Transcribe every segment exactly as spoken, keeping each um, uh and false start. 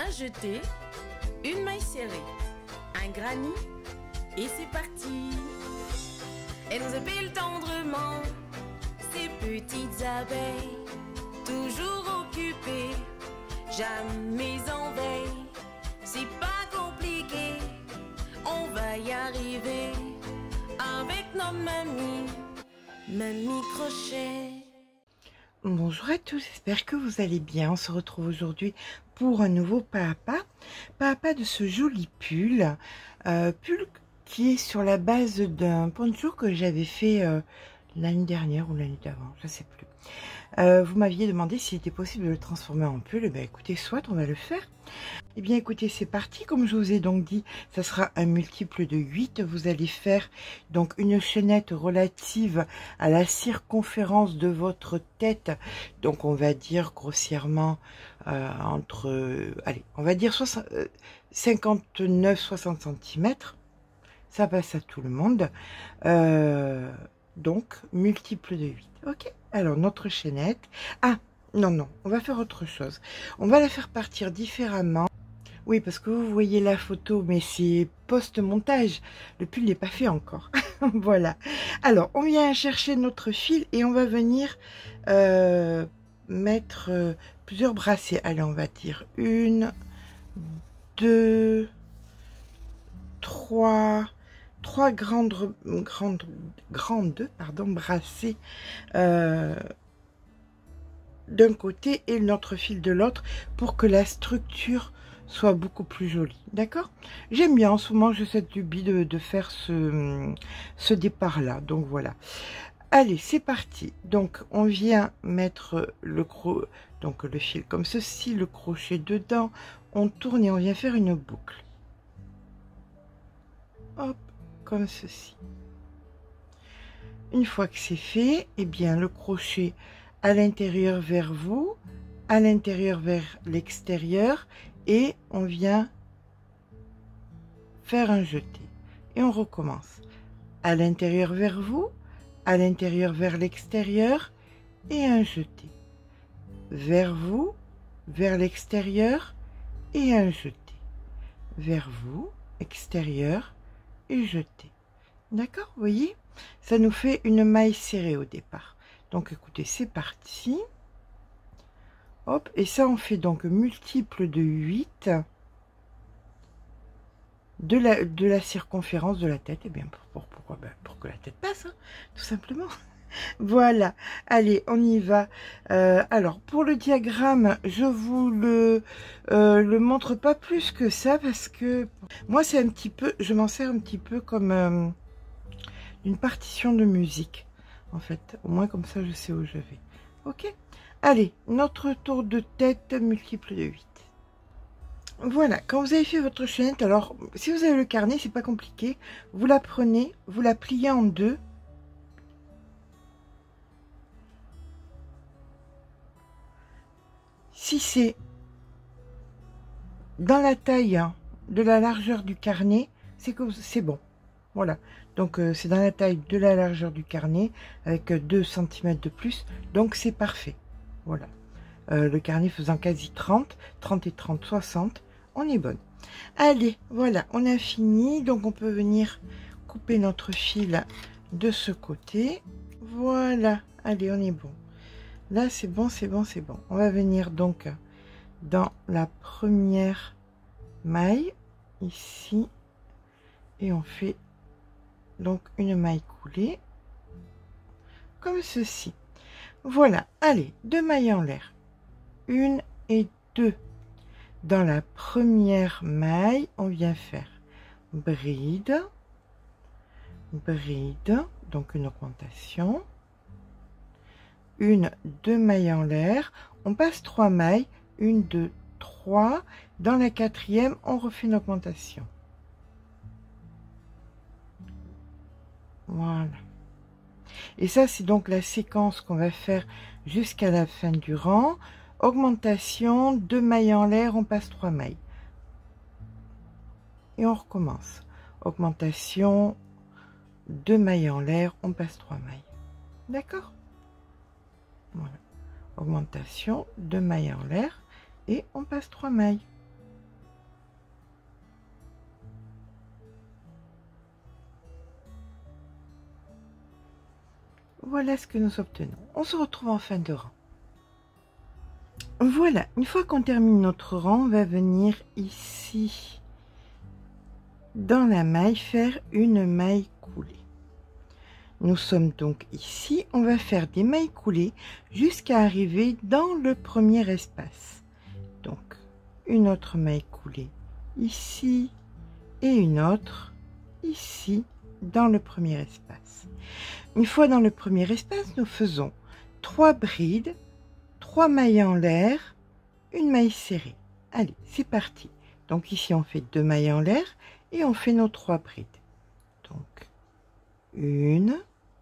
un jeté, une maille serrée, un granit et c'est parti. Elle nous appelle tendrement, ces petites abeilles, toujours occupées, jamais en veille. C'est pas compliqué, on va y arriver avec nos mamies, Mamie Crochet. Bonjour à tous, j'espère que vous allez bien. On se retrouve aujourd'hui pour un nouveau pas à pas. Pas à pas de ce joli pull. Euh, pull qui est sur la base d'un poncho que j'avais fait euh, l'année dernière ou l'année d'avant, je ne sais plus. Euh, vous m'aviez demandé s'il était possible de le transformer en pull. Eh bien, écoutez, soit on va le faire. Eh bien, écoutez, c'est parti. Comme je vous ai donc dit, ça sera un multiple de huit. Vous allez faire donc une chaînette relative à la circonférence de votre tête. Donc, on va dire grossièrement euh, entre, euh, allez, on va dire cinquante-neuf soixante centimètres. Ça passe à tout le monde. Euh, donc, multiple de huit. Ok. Alors, notre chaînette. Ah, non, non, on va faire autre chose. On va la faire partir différemment. Oui, parce que vous voyez la photo, mais c'est post-montage. Le pull n'est pas fait encore. Voilà. Alors, on vient chercher notre fil et on va venir euh, mettre euh, plusieurs bracelets. Allez, on va dire une, deux, trois... trois grandes grandes grandes pardon brassées euh, d'un côté et notre fil de l'autre pour que la structure soit beaucoup plus jolie. D'accord, j'aime bien en ce moment, j'ai cette lubie de, de faire ce, ce départ là, donc voilà. Allez, c'est parti. Donc on vient mettre le cro donc le fil comme ceci, le crochet dedans, on tourne et on vient faire une boucle. Hop, comme ceci. Une fois que c'est fait, eh bien le crochet à l'intérieur vers vous, à l'intérieur vers l'extérieur, et on vient faire un jeté. Et on recommence. À l'intérieur vers vous, à l'intérieur vers l'extérieur, et un jeté. Vers vous, vers l'extérieur, et un jeté. Vers vous, extérieur, et jeter. D'accord, vous voyez, ça nous fait une maille serrée au départ. Donc écoutez, c'est parti. Hop, et ça on fait donc multiple de huit de la, de la circonférence de la tête. Et bien pour, pour, pourquoi ben, pour que la tête passe, hein, tout simplement. Voilà, allez, on y va. Euh, alors, pour le diagramme, je vous le, euh, le montre pas plus que ça parce que moi, c'est un petit peu, je m'en sers un petit peu comme euh, une partition de musique, en fait. Au moins, comme ça, je sais où je vais. Ok, allez, notre tour de tête multiple de huit. Voilà, quand vous avez fait votre chaînette, alors, si vous avez le carnet, c'est pas compliqué. Vous la prenez, vous la pliez en deux. Si c'est dans la taille de la largeur du carnet, c'est que c'est bon. Voilà. Donc, euh, c'est dans la taille de la largeur du carnet avec deux centimètres de plus. Donc, c'est parfait. Voilà. Euh, le carnet faisant quasi trente, trente et trente, soixante. On est bonne. Allez, voilà. On a fini. Donc, on peut venir couper notre fil de ce côté. Voilà. Allez, on est bon. Là, c'est bon, c'est bon, c'est bon. On va venir donc dans la première maille, ici, et on fait donc une maille coulée, comme ceci. Voilà, allez, deux mailles en l'air. Une et deux. Dans la première maille, on vient faire bride, bride, donc une augmentation. Une, deux mailles en l'air, on passe trois mailles, une, deux, trois, dans la quatrième, on refait une augmentation. Voilà. Et ça, c'est donc la séquence qu'on va faire jusqu'à la fin du rang. Augmentation, deux mailles en l'air, on passe trois mailles. Et on recommence. Augmentation, deux mailles en l'air, on passe trois mailles. D'accord ? Voilà, augmentation, deux mailles en l'air et on passe trois mailles. Voilà ce que nous obtenons. On se retrouve en fin de rang. Voilà, une fois qu'on termine notre rang, on va venir ici dans la maille faire une maille coulée. Nous sommes donc ici, on va faire des mailles coulées jusqu'à arriver dans le premier espace. Donc une autre maille coulée ici et une autre ici dans le premier espace. Une fois dans le premier espace, nous faisons trois brides, trois mailles en l'air, une maille serrée. Allez, c'est parti. Donc ici on fait deux mailles en l'air et on fait nos trois brides. Donc une,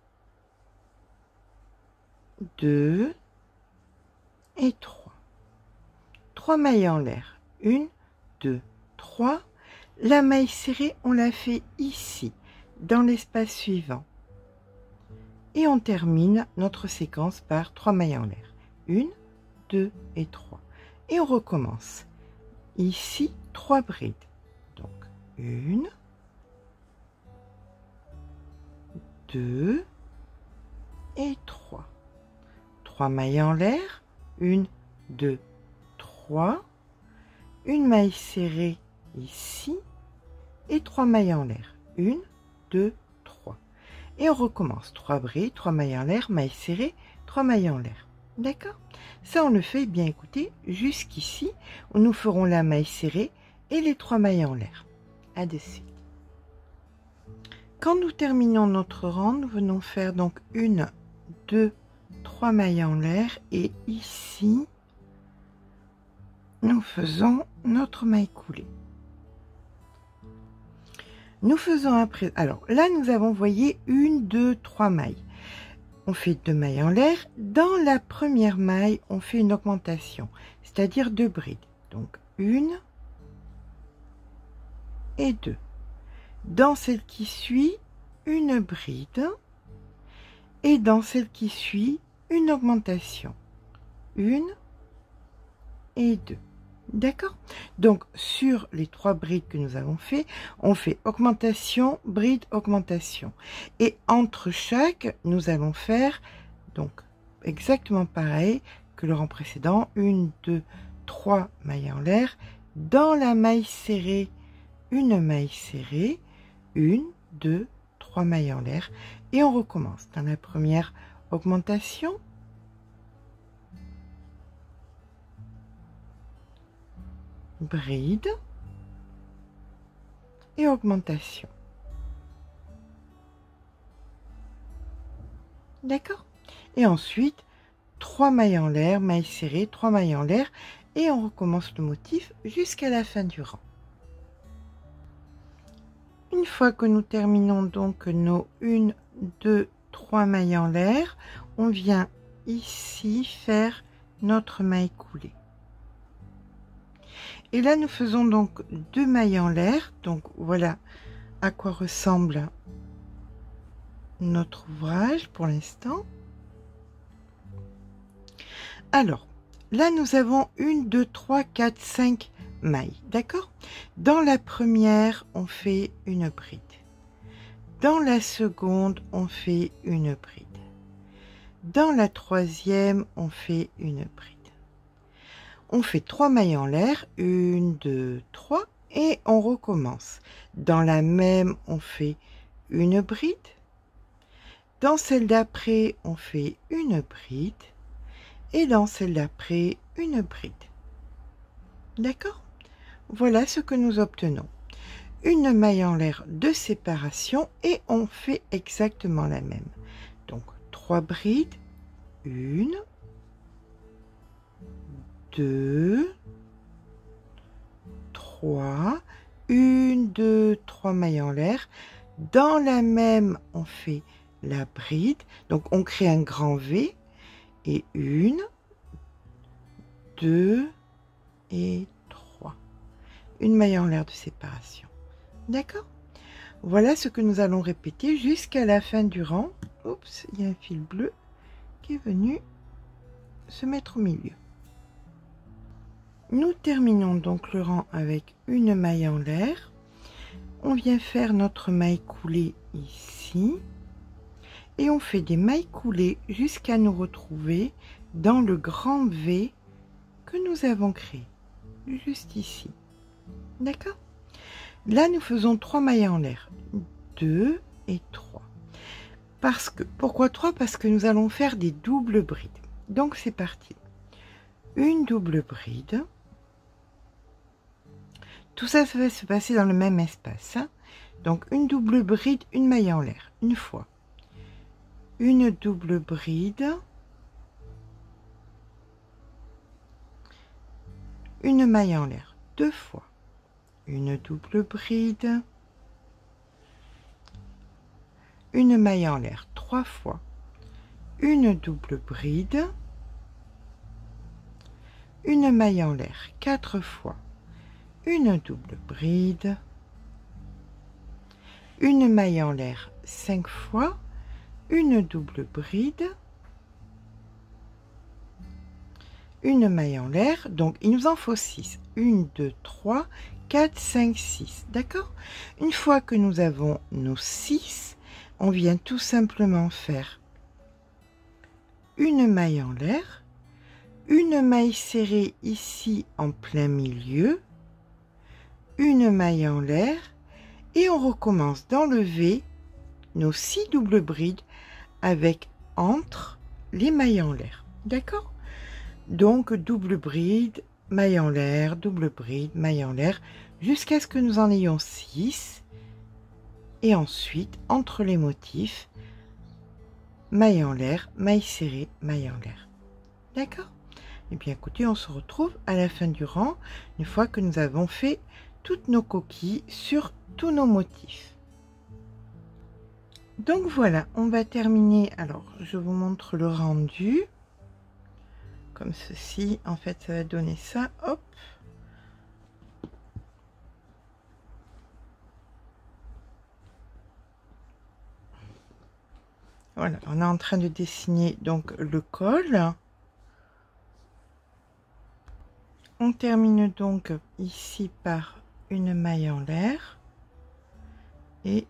deux et trois. Trois mailles en l'air. Une, deux, trois. La maille serrée, on la fait ici, dans l'espace suivant. Et on termine notre séquence par trois mailles en l'air. Une, deux et trois. Et on recommence. Ici, trois brides. Donc, une, deux et trois. Trois mailles en l'air. Une, deux, trois. Une maille serrée ici. Et trois mailles en l'air. Une, deux, trois. Et on recommence. Trois brides, trois mailles en l'air, maille serrée, trois mailles en l'air. D'accord? Ça, on le fait, bien écoutez, jusqu'ici, où nous ferons la maille serrée et les trois mailles en l'air. À de suite. Quand nous terminons notre rang, nous venons faire donc une, deux, trois mailles en l'air et ici, nous faisons notre maille coulée. Nous faisons après, alors là, nous avons, voyez, une, deux, trois mailles. On fait deux mailles en l'air. Dans la première maille, on fait une augmentation, c'est-à-dire deux brides. Donc, une et deux. Dans celle qui suit, une bride. Et dans celle qui suit, une augmentation. Une et deux. D'accord? Donc, sur les trois brides que nous avons fait, on fait augmentation, bride, augmentation. Et entre chaque, nous allons faire donc exactement pareil que le rang précédent. Une, deux, trois mailles en l'air. Dans la maille serrée, une maille serrée. Une, deux, trois mailles en l'air. Et on recommence. Dans la première augmentation, bride et augmentation. D'accord? Et ensuite, trois mailles en l'air, mailles serrées, trois mailles en l'air et on recommence le motif jusqu'à la fin du rang. Une fois que nous terminons donc nos une, deux, trois mailles en l'air, on vient ici faire notre maille coulée. Et là, nous faisons donc deux mailles en l'air. Donc, voilà à quoi ressemble notre ouvrage pour l'instant. Alors, là, nous avons une, deux, trois, quatre, cinq mailles. D'accord? Dans la première, on fait une bride. Dans la seconde, on fait une bride. Dans la troisième, on fait une bride. On fait trois mailles en l'air, une, deux, trois, et on recommence. Dans la même, on fait une bride. Dans celle d'après, on fait une bride. Et dans celle d'après, une bride. D'accord? Voilà ce que nous obtenons. Une maille en l'air de séparation et on fait exactement la même. Donc, trois brides, une, deux, trois, une, deux, trois mailles en l'air. Dans la même, on fait la bride. Donc, on crée un grand V. Et une, deux et trois. Une maille en l'air de séparation. D'accord? Voilà ce que nous allons répéter jusqu'à la fin du rang. Oups, il y a un fil bleu qui est venu se mettre au milieu. Nous terminons donc le rang avec une maille en l'air. On vient faire notre maille coulée ici. et on fait des mailles coulées jusqu'à nous retrouver dans le grand V que nous avons créé, juste ici. D'accord? Là, nous faisons trois mailles en l'air, deux et trois. Parce que, pourquoi trois? Parce que nous allons faire des doubles brides. Donc, c'est parti. Une double bride. Tout ça, ça va se passer dans le même espace. Hein. Donc, une double bride, une maille en l'air, une fois. Une double bride. Une maille en l'air, deux fois. Une double bride. Une maille en l'air, trois fois. Une double bride. Une maille en l'air, quatre fois. Une double bride. Une maille en l'air, cinq fois. Une double bride. Une maille en l'air, donc il nous en faut six. un, deux, trois, quatre, cinq, six. D'accord? Une fois que nous avons nos six, on vient tout simplement faire une maille en l'air, une maille serrée ici en plein milieu, une maille en l'air, et on recommence d'enlever nos six doubles brides avec entre les mailles en l'air. D'accord? Donc, double bride, maille en l'air, double bride, maille en l'air, jusqu'à ce que nous en ayons six. Et ensuite, entre les motifs, maille en l'air, maille serrée, maille en l'air. D'accord? Et bien, écoutez, on se retrouve à la fin du rang, une fois que nous avons fait toutes nos coquilles sur tous nos motifs. Donc, voilà, on va terminer. Alors, je vous montre le rendu. Comme ceci, en fait, ça va donner ça, hop. Voilà, on est en train de dessiner donc le col. On termine donc ici par une maille en l'air. Et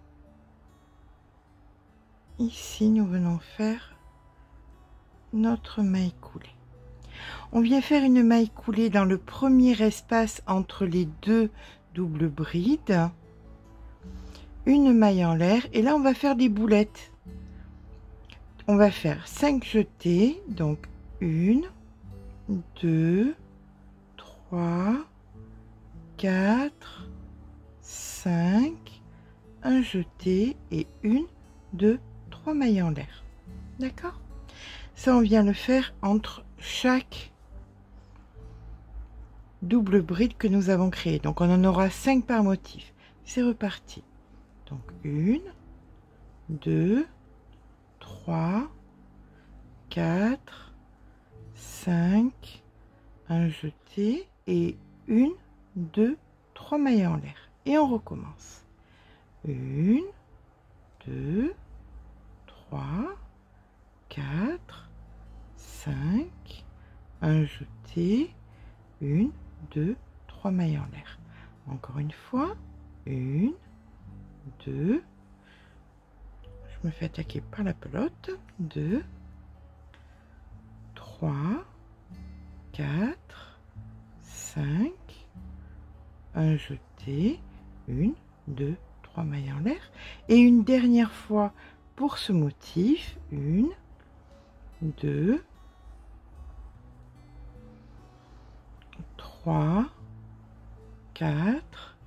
ici, nous venons faire notre maille coulée. On vient faire une maille coulée dans le premier espace entre les deux doubles brides. Une maille en l'air. Et là, on va faire des boulettes. On va faire cinq jetés. Donc, une, deux, trois, quatre, cinq, un jeté et une, deux, trois mailles en l'air. D'accord? Ça, on vient le faire entre chaque double bride que nous avons créé. Donc, on en aura cinq par motif. C'est reparti. Donc, une, deux, trois, quatre, cinq, un jeté et une, deux, trois mailles en l'air. Et on recommence. Une, deux, trois, quatre, cinq, un jeté, une, deux, trois mailles en l'air. Encore une fois, une, deux, je me fais attaquer par la pelote, deux, trois, quatre, cinq, un jeté, une, deux, trois mailles en l'air. Et une dernière fois pour ce motif, une, deux, trois, quatre,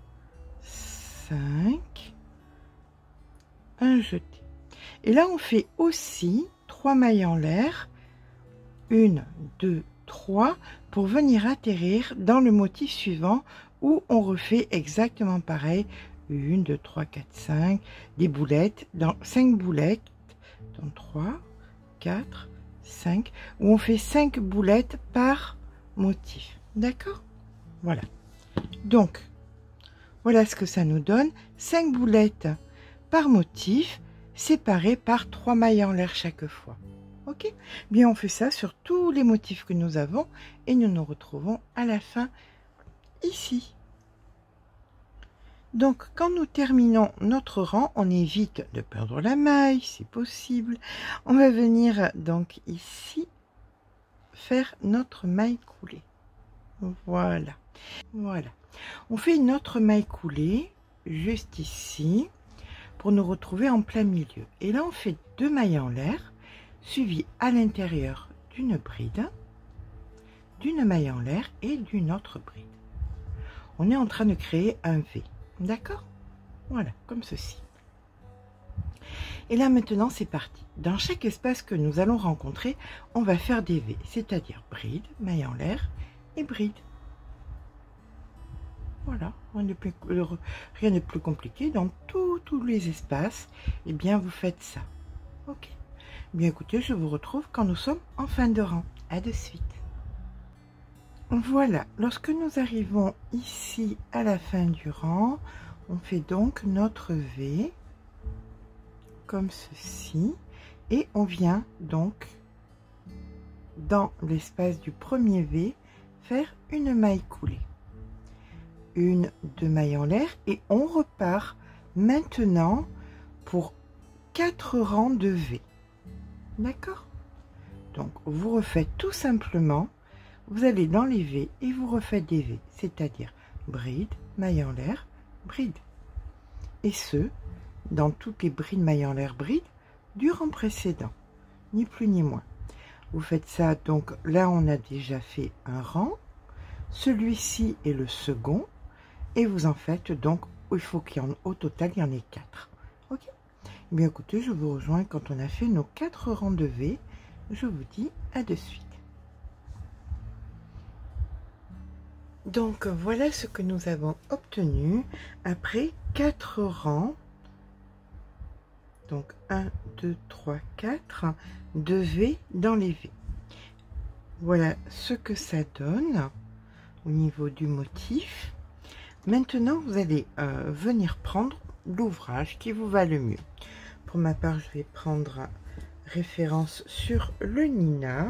cinq, un jeté. Et là, on fait aussi trois mailles en l'air, une, deux, trois, pour venir atterrir dans le motif suivant où on refait exactement pareil, une, deux, trois, quatre, cinq, des boulettes, dans cinq boulettes, dans trois, quatre, cinq, où on fait cinq boulettes par motif. D'accord? Voilà. Donc, voilà ce que ça nous donne. cinq boulettes par motif, séparées par trois mailles en l'air chaque fois. Ok? Bien, on fait ça sur tous les motifs que nous avons et nous nous retrouvons à la fin ici. Donc, quand nous terminons notre rang, on évite de perdre la maille, si possible. On va venir donc ici faire notre maille coulée. Voilà. Voilà. On fait notre maille coulée juste ici pour nous retrouver en plein milieu. Et là, on fait deux mailles en l'air, suivies à l'intérieur d'une bride, d'une maille en l'air et d'une autre bride. On est en train de créer un V. D'accord? Voilà, comme ceci. Et là maintenant c'est parti. Dans chaque espace que nous allons rencontrer, on va faire des V, c'est-à-dire bride, maille en l'air et bride. Voilà, rien de plus, rien de plus compliqué. Dans tous, tous les espaces, et eh bien vous faites ça. Ok. Bien écoutez, je vous retrouve quand nous sommes en fin de rang. À de suite. Voilà, lorsque nous arrivons ici à la fin du rang, on fait donc notre V comme ceci et on vient donc dans l'espace du premier V faire une maille coulée, une, deux mailles en l'air et on repart maintenant pour quatre rangs de V. D'accord? Donc vous refaites tout simplement. Vous allez dans les V et vous refaites des V, c'est-à-dire bride, maille en l'air, bride. Et ce, dans toutes les brides, maille en l'air, bride, du rang précédent, ni plus ni moins. Vous faites ça, donc là on a déjà fait un rang, celui-ci est le second, et vous en faites donc, il faut qu'il y en au total, il y en ait quatre. Ok? Bien écoutez, je vous rejoins quand on a fait nos quatre rangs de V, je vous dis à de suite. Donc voilà ce que nous avons obtenu après quatre rangs. Donc un, deux, trois, quatre de V dans les V. Voilà ce que ça donne au niveau du motif. Maintenant, vous allez euh, venir prendre l'ouvrage qui vous va le mieux. Pour ma part, je vais prendre référence sur le Nina.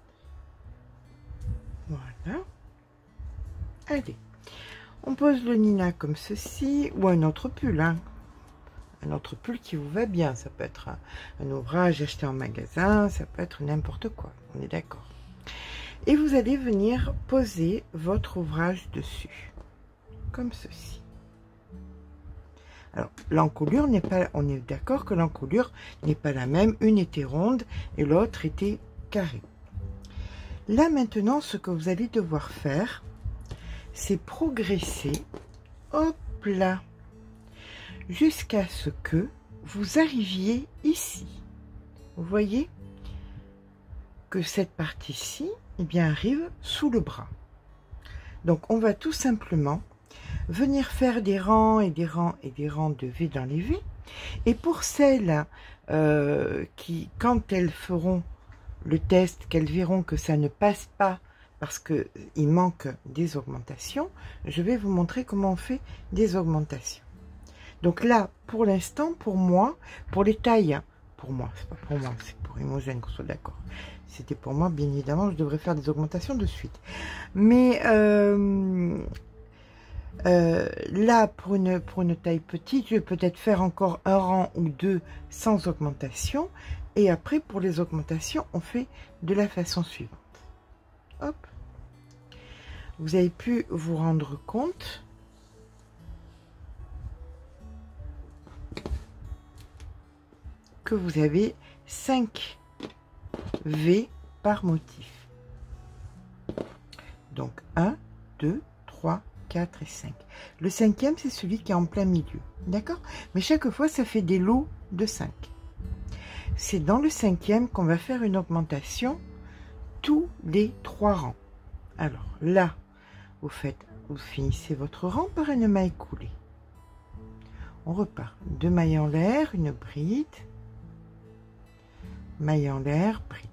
Voilà. Allez, on pose le Nina comme ceci, ou un autre pull, hein. Un autre pull qui vous va bien. Ça peut être un, un ouvrage acheté en magasin, ça peut être n'importe quoi, on est d'accord. Et vous allez venir poser votre ouvrage dessus, comme ceci. Alors, l'encolure n'est pas, on est d'accord que l'encolure n'est pas la même, une était ronde et l'autre était carrée. Là maintenant, ce que vous allez devoir faire, c'est progresser, hop là, jusqu'à ce que vous arriviez ici. Vous voyez que cette partie-ci, eh bien, arrive sous le bras. Donc, on va tout simplement venir faire des rangs et des rangs et des rangs de V dans les V. Et pour celles euh, qui, quand elles feront le test, qu'elles verront que ça ne passe pas parce qu'il manque des augmentations, je vais vous montrer comment on fait des augmentations. Donc là, pour l'instant, pour moi, pour les tailles, pour moi, c'est pas pour moi, c'est pour Imogène qu'on soit d'accord. C'était pour moi, bien évidemment, je devrais faire des augmentations de suite. Mais euh, euh, là, pour une, pour une taille petite, je vais peut-être faire encore un rang ou deux sans augmentation. Et après, pour les augmentations, on fait de la façon suivante. Hop. Vous avez pu vous rendre compte que vous avez cinq V par motif. Donc un, deux, trois, quatre et cinq. Le cinquième, c'est celui qui est en plein milieu. D'accord? Mais chaque fois, ça fait des lots de cinq. C'est dans le cinquième qu'on va faire une augmentation tous les trois rangs. Alors là, vous faites, vous finissez votre rang par une maille coulée. On repart. Deux mailles en l'air, une bride, maille en l'air, bride.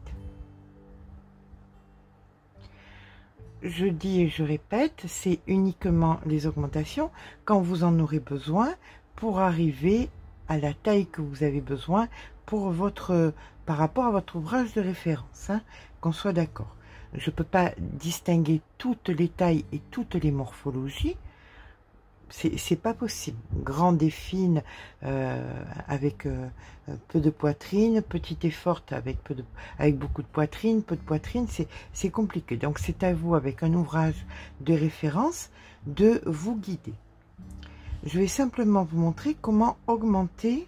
Je dis et je répète, c'est uniquement les augmentations quand vous en aurez besoin pour arriver à la taille que vous avez besoin pour votre, par rapport à votre ouvrage de référence, hein, qu'on soit d'accord. Je ne peux pas distinguer toutes les tailles et toutes les morphologies. c'est pas possible. Grande et fine, euh, avec euh, peu de poitrine, petite et forte avec, peu de, avec beaucoup de poitrine, peu de poitrine, c'est compliqué. Donc c'est à vous, avec un ouvrage de référence, de vous guider. Je vais simplement vous montrer comment augmenter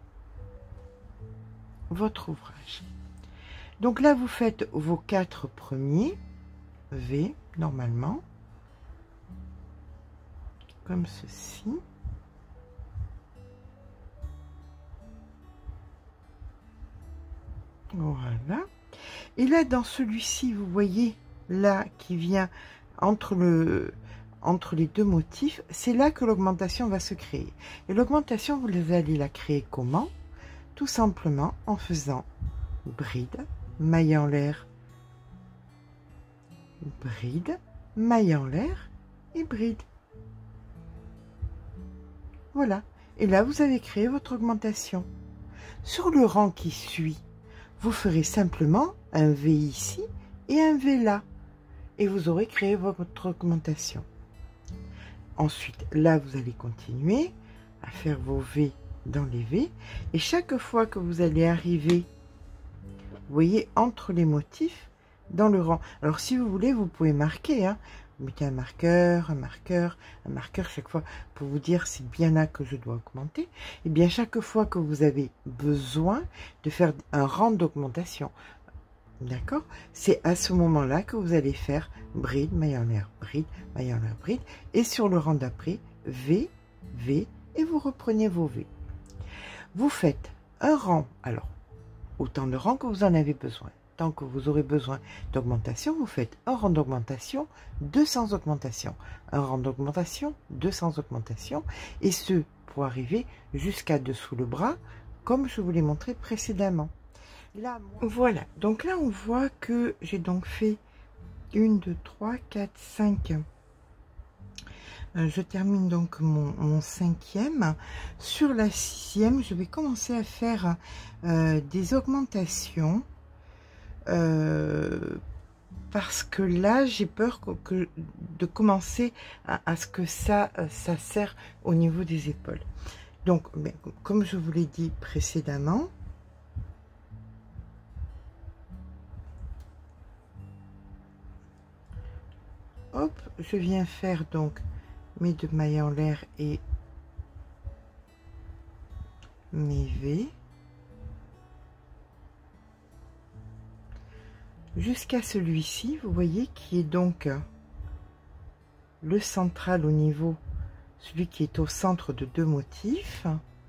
votre ouvrage. Donc là, vous faites vos quatre premiers V, normalement, comme ceci. Voilà. Et là, dans celui-ci, vous voyez, là, qui vient entre, le, entre les deux motifs, c'est là que l'augmentation va se créer. Et l'augmentation, vous allez la créer comment? Tout simplement en faisant bride, maille en l'air, bride, maille en l'air et bride. Voilà. Et là, vous avez créé votre augmentation. Sur le rang qui suit, vous ferez simplement un V ici et un V là. Et vous aurez créé votre augmentation. Ensuite, là, vous allez continuer à faire vos V dans les V. Et chaque fois que vous allez arriver, vous voyez, entre les motifs, dans le rang. Alors, si vous voulez, vous pouvez marquer, hein. Vous mettez un marqueur, un marqueur, un marqueur chaque fois pour vous dire c'est bien là que je dois augmenter. Et bien chaque fois que vous avez besoin de faire un rang d'augmentation, d'accord, c'est à ce moment-là que vous allez faire bride, maille en l'air, bride, maille en l'air, bride, et sur le rang d'après, V, V, et vous reprenez vos V. Vous faites un rang, alors autant de rangs que vous en avez besoin. Tant que vous aurez besoin d'augmentation, vous faites un rang d'augmentation, deux sans augmentation, un rang d'augmentation, deux sans augmentation, et ce pour arriver jusqu'à dessous le bras, comme je vous l'ai montré précédemment. Là, moi... Voilà, donc là on voit que j'ai donc fait une, deux, trois, quatre, cinq. Euh, je termine donc mon, mon cinquième. Sur la sixième, je vais commencer à faire euh, des augmentations. Euh, parce que là j'ai peur que, que de commencer à, à ce que ça ça sert au niveau des épaules. Donc ben, comme je vous l'ai dit précédemment, hop, je viens faire donc mes deux mailles en l'air et mes V jusqu'à celui-ci, vous voyez, qui est donc le central au niveau, celui qui est au centre de deux motifs.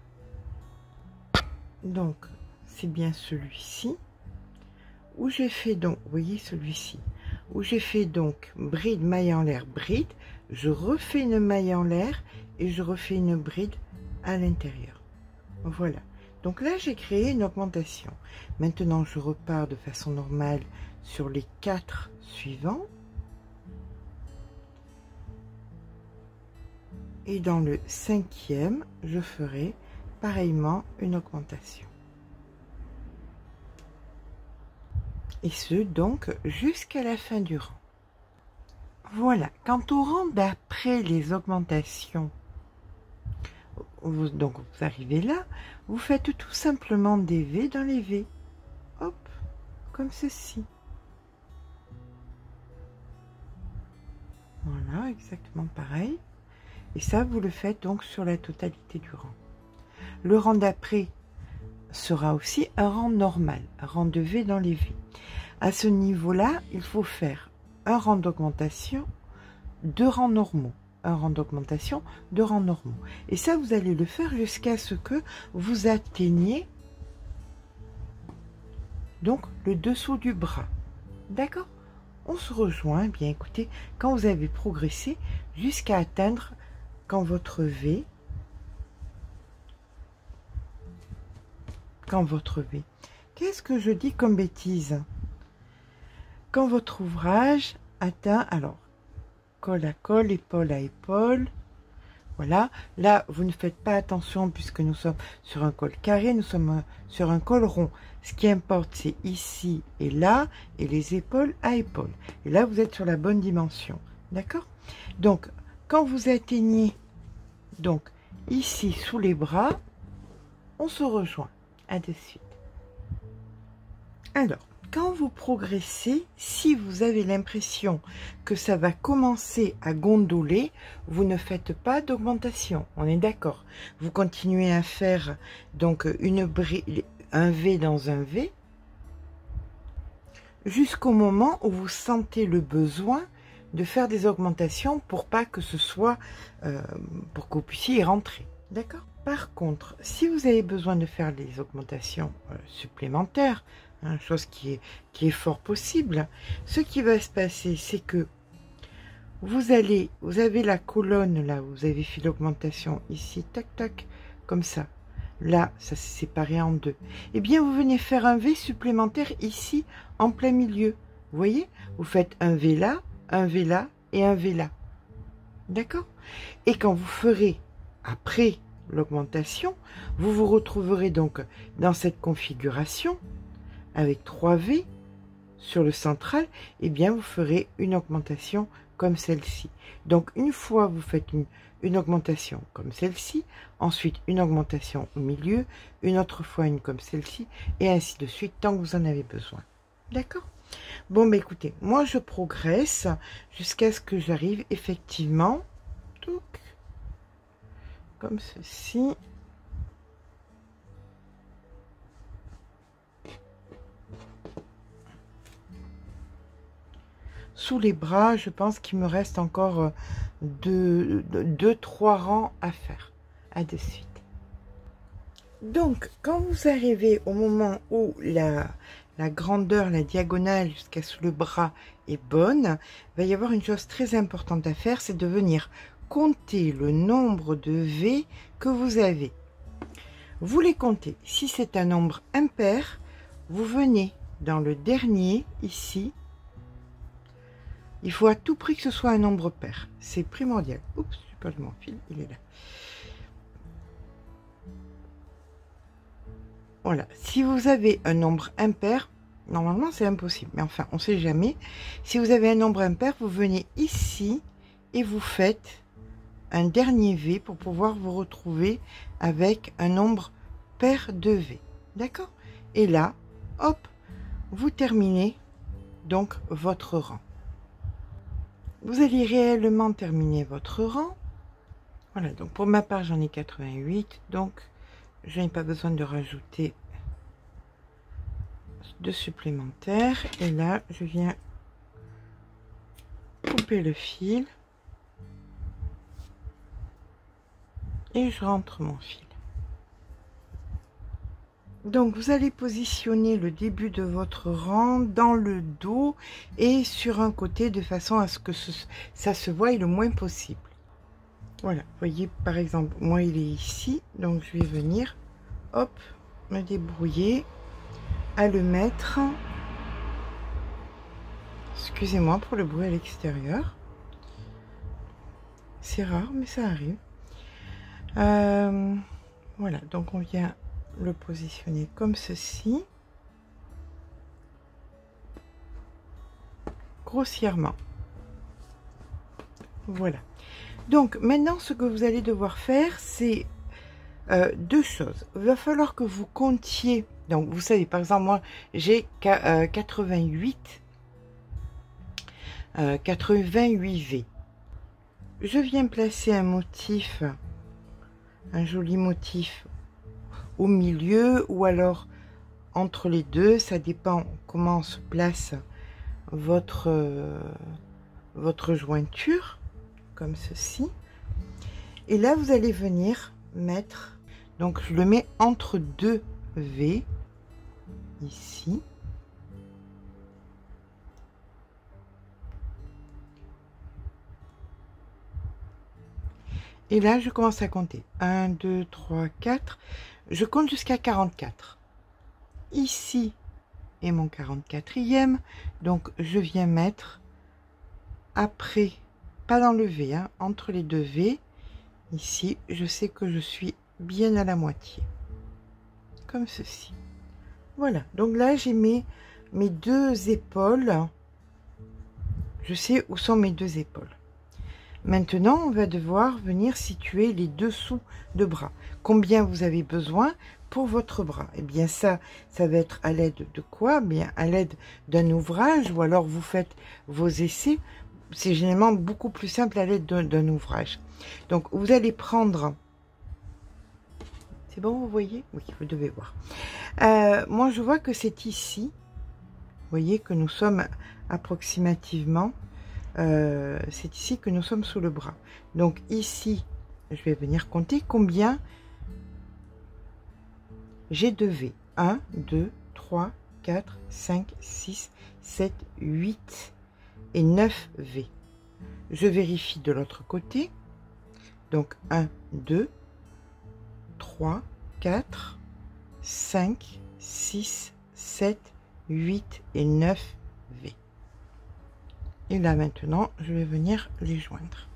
Donc c'est bien celui-ci où j'ai fait donc, vous voyez celui-ci, où j'ai fait donc bride, maille en l'air, bride, je refais une maille en l'air et je refais une bride à l'intérieur. Voilà. Donc là, j'ai créé une augmentation. Maintenant, je repars de façon normale sur les quatre suivants. Et dans le cinquième, je ferai pareillement une augmentation. Et ce, donc, jusqu'à la fin du rang. Voilà. Quant au rang d'après les augmentations, vous, donc vous arrivez là, vous faites tout simplement des V dans les V. Hop, comme ceci. Voilà, exactement pareil. Et ça, vous le faites donc sur la totalité du rang. Le rang d'après sera aussi un rang normal, un rang de V dans les V. À ce niveau-là, il faut faire un rang d'augmentation, deux rangs normaux. Un rang d'augmentation, deux rangs normaux. Et ça, vous allez le faire jusqu'à ce que vous atteigniez donc le dessous du bras. D'accord? On se rejoint, bien écoutez, quand vous avez progressé jusqu'à atteindre, quand votre V, quand votre V, qu'est-ce que je dis comme bêtise? Quand votre ouvrage atteint, alors, col à col, épaule à épaule, voilà, là, vous ne faites pas attention puisque nous sommes sur un col carré, nous sommes sur un col rond. Ce qui importe, c'est ici et là, et les épaules à épaules. Et là, vous êtes sur la bonne dimension, d'accord? Donc, quand vous atteignez Donc, ici, sous les bras, on se rejoint. À de suite. Alors, quand vous progressez, si vous avez l'impression que ça va commencer à gondoler, vous ne faites pas d'augmentation. On est d'accord. Vous continuez à faire donc une brille, un V dans un V, jusqu'au moment où vous sentez le besoin de faire des augmentations pour pas que ce soit, euh, pour que vous puissiez y rentrer. D'accord? Par contre, si vous avez besoin de faire des augmentations euh, supplémentaires, hein, chose qui est, qui est fort possible, ce qui va se passer, c'est que vous allez, vous avez la colonne là où vous avez fait l'augmentation ici, tac tac, comme ça. Là, ça s'est séparé en deux. Eh bien, vous venez faire un V supplémentaire ici, en plein milieu. Vous voyez? Vous faites un V là, un V là et un V là. D'accord? Et quand vous ferez, après l'augmentation, vous vous retrouverez donc dans cette configuration, avec trois V sur le central, eh bien, vous ferez une augmentation comme celle-ci. Donc, une fois, vous faites une, une augmentation comme celle-ci, ensuite une augmentation au milieu, une autre fois une comme celle-ci, et ainsi de suite, tant que vous en avez besoin. D'accord? Bon, bah écoutez, moi, je progresse jusqu'à ce que j'arrive effectivement, donc, comme ceci. Sous les bras, je pense qu'il me reste encore deux, deux, trois rangs à faire. À de suite. Donc, quand vous arrivez au moment où la, la grandeur, la diagonale jusqu'à sous le bras est bonne, il va y avoir une chose très importante à faire, c'est de venir compter le nombre de V que vous avez. Vous les comptez. Si c'est un nombre impair, vous venez dans le dernier, ici. Il faut à tout prix que ce soit un nombre pair. C'est primordial. Oups, je perds mon fil, il est là. Voilà. Si vous avez un nombre impair, normalement c'est impossible, mais enfin, on ne sait jamais. Si vous avez un nombre impair, vous venez ici et vous faites un dernier V pour pouvoir vous retrouver avec un nombre pair de V. D'accord? Et là, hop, vous terminez donc votre rang. Vous allez réellement terminer votre rang. Voilà, donc pour ma part, j'en ai quatre-vingt-huit, donc je n'ai pas besoin de rajouter de supplémentaires. Et là, je viens couper le fil et je rentre mon fil. Donc, vous allez positionner le début de votre rang dans le dos et sur un côté de façon à ce que ce, ça se voie le moins possible. Voilà, vous voyez, par exemple, moi, il est ici. Donc, je vais venir, hop, me débrouiller à le mettre. Excusez-moi pour le bruit à l'extérieur. C'est rare, mais ça arrive. Euh, voilà, donc on vient le positionner comme ceci, grossièrement. Voilà. Donc maintenant, ce que vous allez devoir faire, c'est euh, deux choses. Il va falloir que vous comptiez. Donc vous savez, par exemple, moi j'ai euh, quatre-vingt-huit euh, quatre-vingt-huit V. Je viens placer un motif, un joli motif au milieu ou alors entre les deux, ça dépend comment se place votre euh, votre jointure, comme ceci. Et là, vous allez venir mettre, donc je le mets entre deux V, ici. Et là, je commence à compter. un, deux, trois, quatre. Je compte jusqu'à quarante-quatre. Ici est mon quarante-quatrième. Donc, je viens mettre après, pas dans le V, hein, entre les deux V. Ici, je sais que je suis bien à la moitié. Comme ceci. Voilà. Donc là, j'ai mes, mes deux épaules. Je sais où sont mes deux épaules. Maintenant, on va devoir venir situer les dessous de bras. Combien vous avez besoin pour votre bras? Eh bien ça, ça va être à l'aide de quoi? Eh bien à l'aide d'un ouvrage, ou alors vous faites vos essais. C'est généralement beaucoup plus simple à l'aide d'un ouvrage. Donc vous allez prendre... C'est bon, vous voyez? Oui, vous devez voir. Euh, moi, je vois que c'est ici. Vous voyez que nous sommes approximativement... Euh, c'est ici que nous sommes sous le bras. Donc ici, je vais venir compter combien j'ai de V. un, deux, trois, quatre, cinq, six, sept, huit et neuf V. Je vérifie de l'autre côté. Donc un, deux, trois, quatre, cinq, six, sept, huit et neuf V. Et là maintenant, je vais venir les joindre.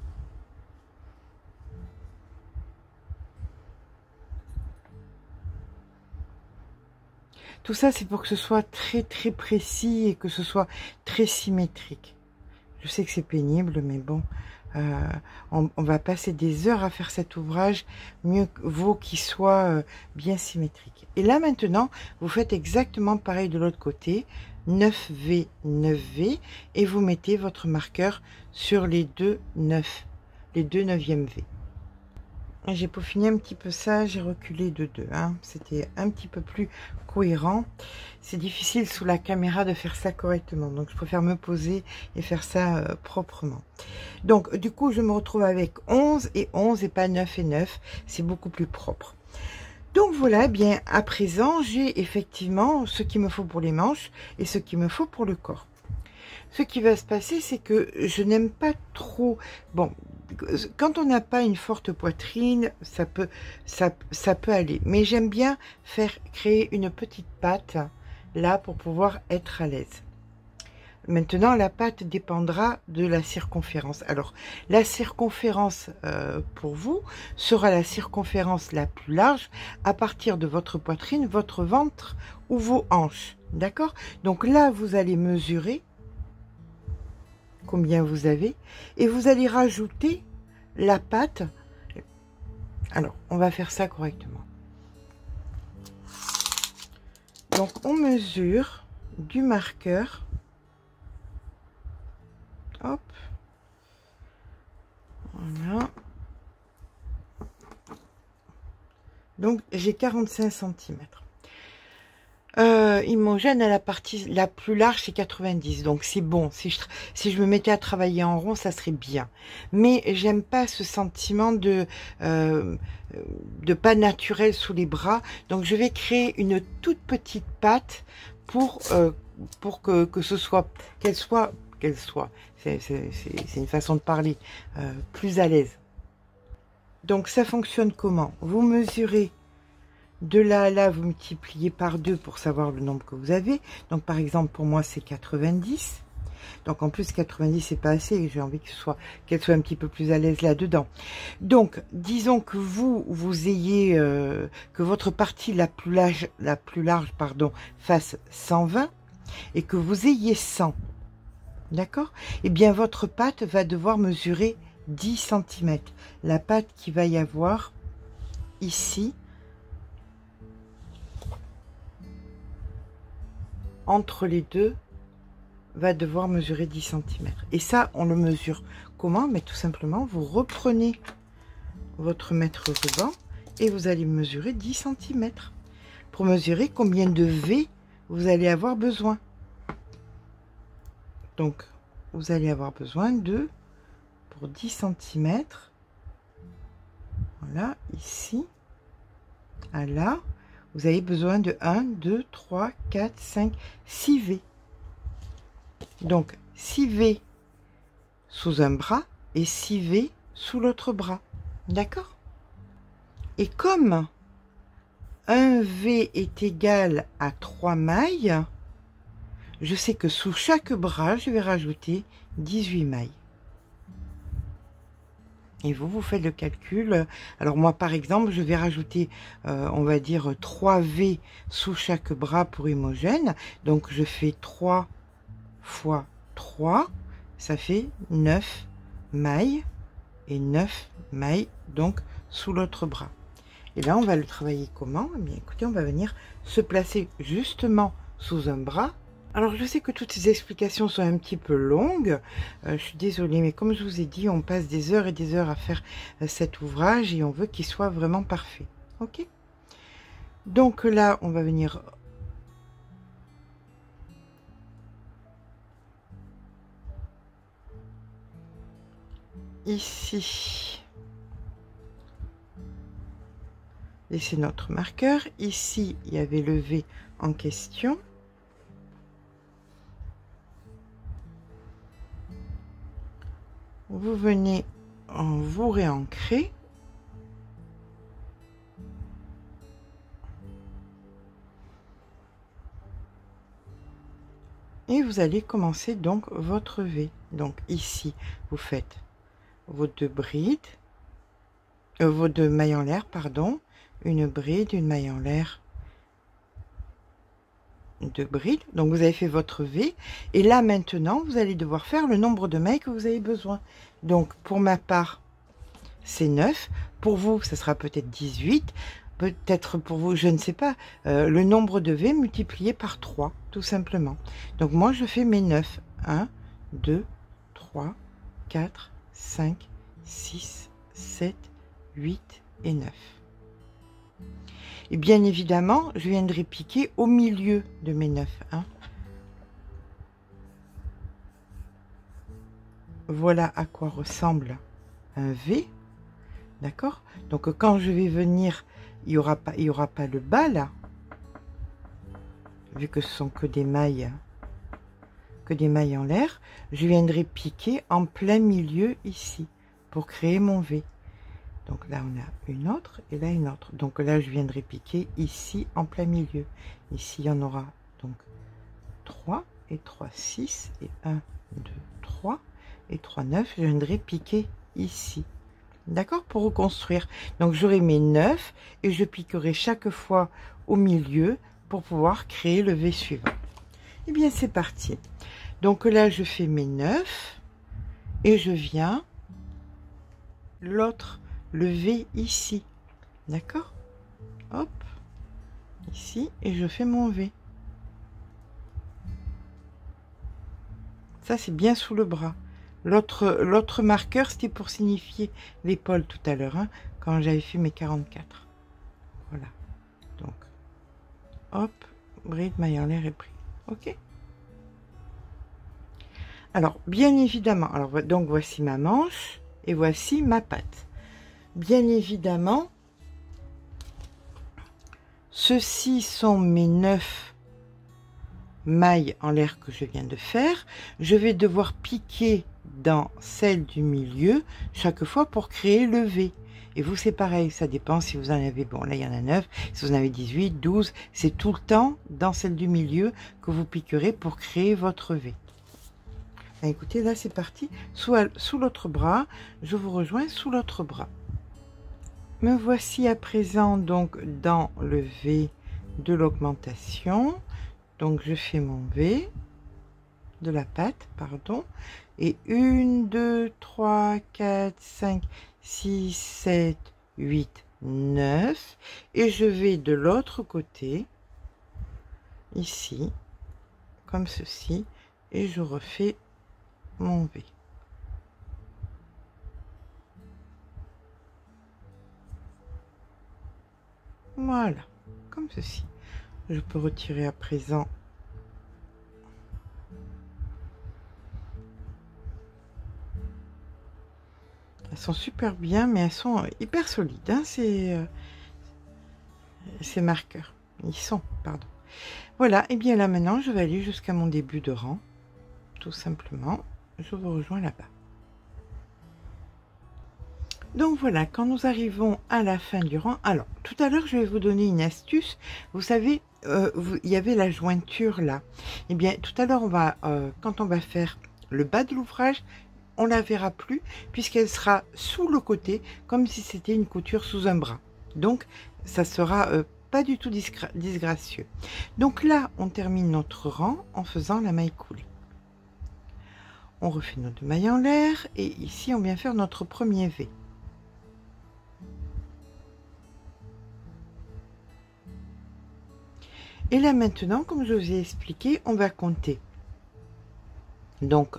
Tout ça, c'est pour que ce soit très très précis et que ce soit très symétrique. Je sais que c'est pénible, mais bon, euh, on, on va passer des heures à faire cet ouvrage. Mieux vaut qu'il soit euh, bien symétrique. Et là maintenant, vous faites exactement pareil de l'autre côté. neuf V, neuf V, et vous mettez votre marqueur sur les deux neuf, les deux neuvièmes V. J'ai peaufiné un petit peu ça, j'ai reculé de deux, hein. C'était un petit peu plus cohérent. C'est difficile sous la caméra de faire ça correctement, donc je préfère me poser et faire ça euh, proprement. Donc du coup, je me retrouve avec onze et onze et pas neuf et neuf, c'est beaucoup plus propre. Donc voilà, bien à présent, j'ai effectivement ce qu'il me faut pour les manches et ce qu'il me faut pour le corps. Ce qui va se passer, c'est que je n'aime pas trop... Bon, quand on n'a pas une forte poitrine, ça peut, ça, ça peut aller. Mais j'aime bien faire créer une petite patte là pour pouvoir être à l'aise. Maintenant, la patte dépendra de la circonférence. Alors, la circonférence euh, pour vous sera la circonférence la plus large à partir de votre poitrine, votre ventre ou vos hanches. D'accord? Donc là, vous allez mesurer combien vous avez et vous allez rajouter la patte. Alors, on va faire ça correctement. Donc, on mesure du marqueur. Hop, voilà. Donc j'ai quarante-cinq centimètres. Euh, Imogène à la partie la plus large, c'est quatre-vingt-dix. Donc c'est bon. Si je, si je me mettais à travailler en rond, ça serait bien. Mais j'aime pas ce sentiment de euh, de pas naturel sous les bras. Donc je vais créer une toute petite patte pour euh, pour que que ce soit qu'elle soit qu'elle soit. C'est une façon de parler, euh, plus à l'aise. Donc ça fonctionne comment? Vous mesurez de là à là, vous multipliez par deux pour savoir le nombre que vous avez. Donc par exemple pour moi c'est quatre-vingt-dix. Donc en plus quatre-vingt-dix c'est pas assez, j'ai envie que ce soit qu'elle soit un petit peu plus à l'aise là-dedans. Donc disons que vous vous ayez euh, que votre partie la plus large, la plus large pardon, fasse cent vingt et que vous ayez cent. D'accord? Eh bien, votre patte va devoir mesurer dix centimètres. La patte qu'il va y avoir ici, entre les deux, va devoir mesurer dix centimètres. Et ça, on le mesure comment? Mais tout simplement, vous reprenez votre mètre ruban et vous allez mesurer dix centimètres pour mesurer combien de V vous allez avoir besoin. Donc, vous allez avoir besoin de, pour dix centimètres, voilà, ici, à là, vous avez besoin de un, deux, trois, quatre, cinq, six V. Donc, six V sous un bras et six V sous l'autre bras. D'accord? Et comme un V est égal à trois mailles, je sais que sous chaque bras, je vais rajouter dix-huit mailles. Et vous, vous faites le calcul. Alors moi, par exemple, je vais rajouter, euh, on va dire, trois V sous chaque bras pour Imogène. Donc, je fais trois fois trois. Ça fait neuf mailles et neuf mailles donc sous l'autre bras. Et là on va le travailler comment? Eh bien écoutez, on va venir se placer justement sous un bras. Alors je sais que toutes ces explications sont un petit peu longues, euh, je suis désolée, mais comme je vous ai dit, on passe des heures et des heures à faire euh, cet ouvrage et on veut qu'il soit vraiment parfait. Ok, donc là on va venir ici laisser notre marqueur. Ici il y avait le V en question. Vous venez en vous réancrer. Et vous allez commencer donc votre V. Donc ici, vous faites vos deux brides, euh, vos deux mailles en l'air, pardon, une bride, une maille en l'air, deux brides. Donc vous avez fait votre V. Et là maintenant, vous allez devoir faire le nombre de mailles que vous avez besoin. Donc pour ma part, c'est neuf. Pour vous, ça sera peut-être dix-huit. Peut-être pour vous, je ne sais pas, euh, le nombre de V multiplié par trois, tout simplement. Donc moi, je fais mes neuf. un, deux, trois, quatre, cinq, six, sept, huit et neuf. Et bien évidemment, je viendrai piquer au milieu de mes neuf. Hein. Voilà à quoi ressemble un V. D'accord? Donc quand je vais venir, il n'y aura pas, il y aura pas le bas là. Vu que ce sont que des mailles, que des mailles en l'air, je viendrai piquer en plein milieu ici pour créer mon V. Donc là on a une autre et là une autre. Donc là je viendrai piquer ici en plein milieu. Ici il y en aura donc trois et trois, six et un, deux, trois et trois, neuf. Je viendrai piquer ici. D'accord, pour reconstruire. Donc j'aurai mes neuf et je piquerai chaque fois au milieu pour pouvoir créer le V suivant. Et bien c'est parti. Donc là je fais mes neuf et je viens l'autre le V ici. D'accord, hop, ici, et je fais mon V. Ça c'est bien sous le bras. L'autre l'autre marqueur, c'était pour signifier l'épaule tout à l'heure, hein, quand j'avais fait mes quarante-quatre. Voilà. Donc, hop, bride, maille en l'air et bride. Ok. Alors, bien évidemment, alors donc voici ma manche et voici ma patte. Bien évidemment, ceux-ci sont mes neuf mailles en l'air que je viens de faire. Je vais devoir piquer dans celle du milieu chaque fois pour créer le V. Et vous c'est pareil, ça dépend si vous en avez, bon là il y en a neuf, si vous en avez dix-huit, douze, c'est tout le temps dans celle du milieu que vous piquerez pour créer votre V. Ben, écoutez, là c'est parti, sous, sous l'autre bras, je vous rejoins sous l'autre bras. Me voici à présent donc dans le V de l'augmentation. Donc je fais mon V de la patte, pardon, et un, deux, trois, quatre, cinq, six, sept, huit, neuf, et je vais de l'autre côté, ici, comme ceci, et je refais mon V. Voilà, comme ceci. Je peux retirer à présent elles sont super bien, mais elles sont hyper solides, hein, ces, euh, ces marqueurs. Ils sont, pardon. Voilà, et bien là maintenant, je vais aller jusqu'à mon début de rang. Tout simplement, je vous rejoins là-bas. Donc voilà, quand nous arrivons à la fin du rang, alors tout à l'heure je vais vous donner une astuce. Vous savez, euh, vous, il y avait la jointure là. Et bien tout à l'heure, on va, euh, quand on va faire le bas de l'ouvrage, on la verra plus puisqu'elle sera sous le côté, comme si c'était une couture sous un bras. Donc ça sera euh, pas du tout disgracieux. Donc là, on termine notre rang en faisant la maille coulée. On refait nos deux mailles en l'air et ici on vient faire notre premier V. Et là maintenant, comme je vous ai expliqué, on va compter. Donc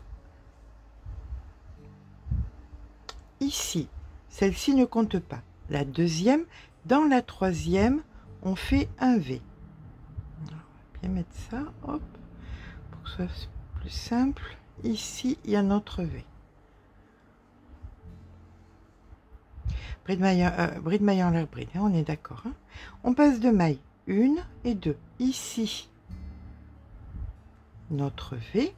ici, celle-ci ne compte pas. La deuxième, dans la troisième, on fait un V. On va bien mettre ça, hop, pour que ce soit plus simple. Ici, il y a notre V. Bride maille, euh, bride maille en l'air, bride, hein, on est d'accord. Hein. On passe de maille une et deux. Ici, notre V.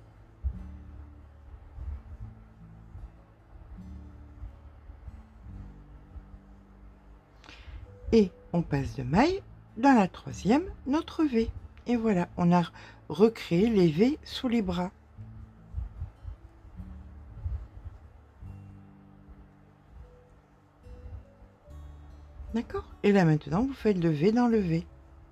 Et on passe de maille dans la troisième, notre V. Et voilà, on a recréé les V sous les bras. D'accord? Et là maintenant, vous faites le V dans le V.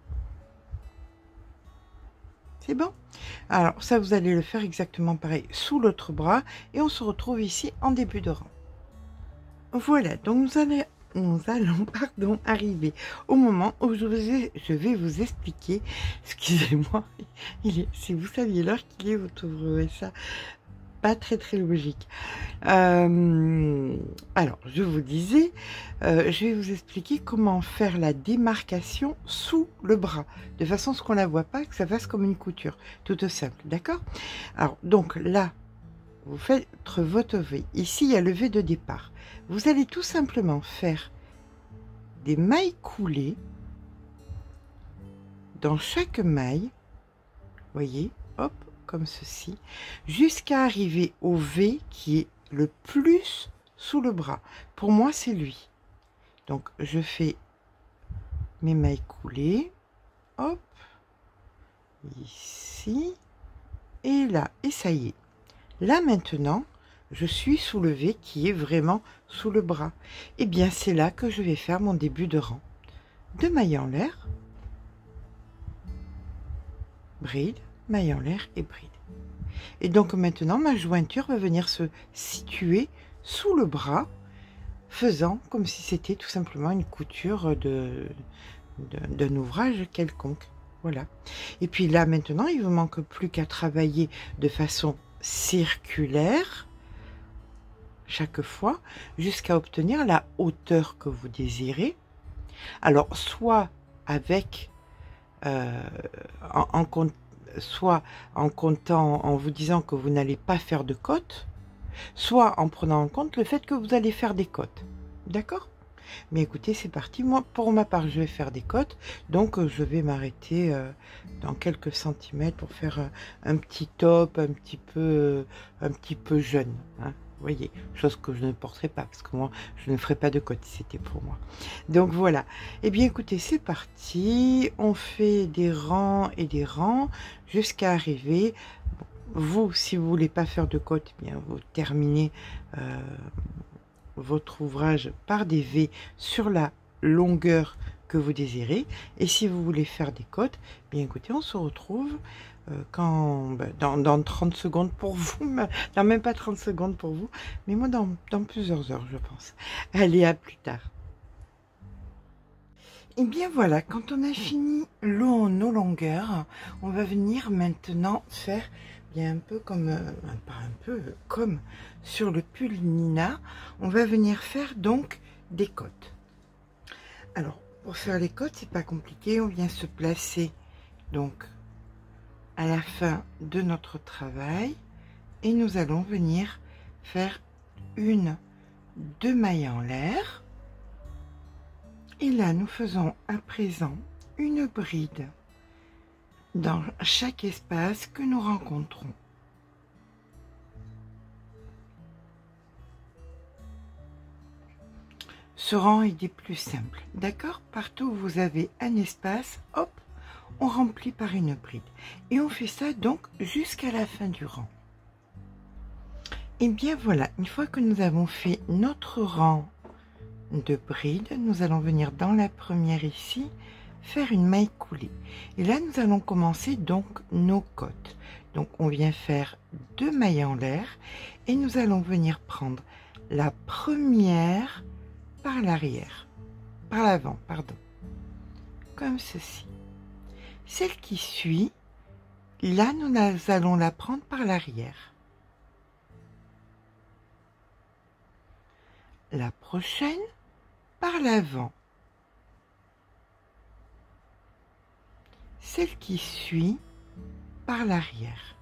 C'est bon? Alors ça, vous allez le faire exactement pareil sous l'autre bras. Et on se retrouve ici en début de rang. Voilà, donc nous allons... Nous allons pardon, arriver au moment où je, vous ai, je vais vous expliquer, excusez-moi, si vous saviez l'heure qu'il est, vous trouverez ça pas très très logique. Euh, alors, je vous disais, euh, je vais vous expliquer comment faire la démarcation sous le bras, de façon à ce qu'on la voit pas, que ça fasse comme une couture, toute simple, d'accord? Alors, donc là, vous faites votre V. Ici, il y a le V de départ. Vous allez tout simplement faire des mailles coulées dans chaque maille, voyez, hop, comme ceci, jusqu'à arriver au V qui est le plus sous le bras. Pour moi, c'est lui. Donc, je fais mes mailles coulées, hop, ici, et là, et ça y est. Là, maintenant, je suis sous le V qui est vraiment sous le bras. Et bien, c'est là que je vais faire mon début de rang. Deux mailles en l'air, bride, maille en l'air et bride. Et donc maintenant, ma jointure va venir se situer sous le bras, faisant comme si c'était tout simplement une couture de, de, d'un ouvrage quelconque. Voilà. Et puis là, maintenant, il ne vous manque plus qu'à travailler de façon circulaire chaque fois jusqu'à obtenir la hauteur que vous désirez. Alors soit avec euh, en, en, soit en comptant, en vous disant que vous n'allez pas faire de côte, soit en prenant en compte le fait que vous allez faire des côtes. D'accord? Mais écoutez, c'est parti. Moi, pour ma part, je vais faire des côtes. Donc, je vais m'arrêter euh, dans quelques centimètres pour faire un, un petit top, un petit peu, euh, un petit peu jeune. Hein, vous voyez, chose que je ne porterai pas parce que moi, je ne ferai pas de côtes si c'était pour moi. Donc voilà. Eh bien, écoutez, c'est parti. On fait des rangs et des rangs jusqu'à arriver. Vous, si vous voulez pas faire de côtes, eh bien, vous terminez. Euh, votre ouvrage par des V sur la longueur que vous désirez. Et si vous voulez faire des côtes, bien écoutez, on se retrouve euh, quand, ben, dans, dans trente secondes pour vous, non même pas trente secondes pour vous, mais moi dans, dans plusieurs heures je pense. Allez, à plus tard. Et bien voilà, quand on a fini long, nos longueurs, on va venir maintenant faire bien un peu comme, euh, pas un peu, comme sur le pull Nina, on va venir faire donc des côtes. Alors, pour faire les côtes, c'est pas compliqué, on vient se placer donc à la fin de notre travail et nous allons venir faire une, deux mailles en l'air. Et là, nous faisons à présent une bride dans chaque espace que nous rencontrons. Ce rang est des plus simples, d'accord? Partout où vous avez un espace, hop, on remplit par une bride. Et on fait ça donc jusqu'à la fin du rang. Et bien voilà, une fois que nous avons fait notre rang de bride, nous allons venir dans la première ici, faire une maille coulée. Et là, nous allons commencer donc nos côtes. Donc, on vient faire deux mailles en l'air et nous allons venir prendre la première par l'arrière, par l'avant, pardon, comme ceci. Celle qui suit, là, nous allons la prendre par l'arrière. La prochaine par l'avant. Celle qui suit par l'arrière.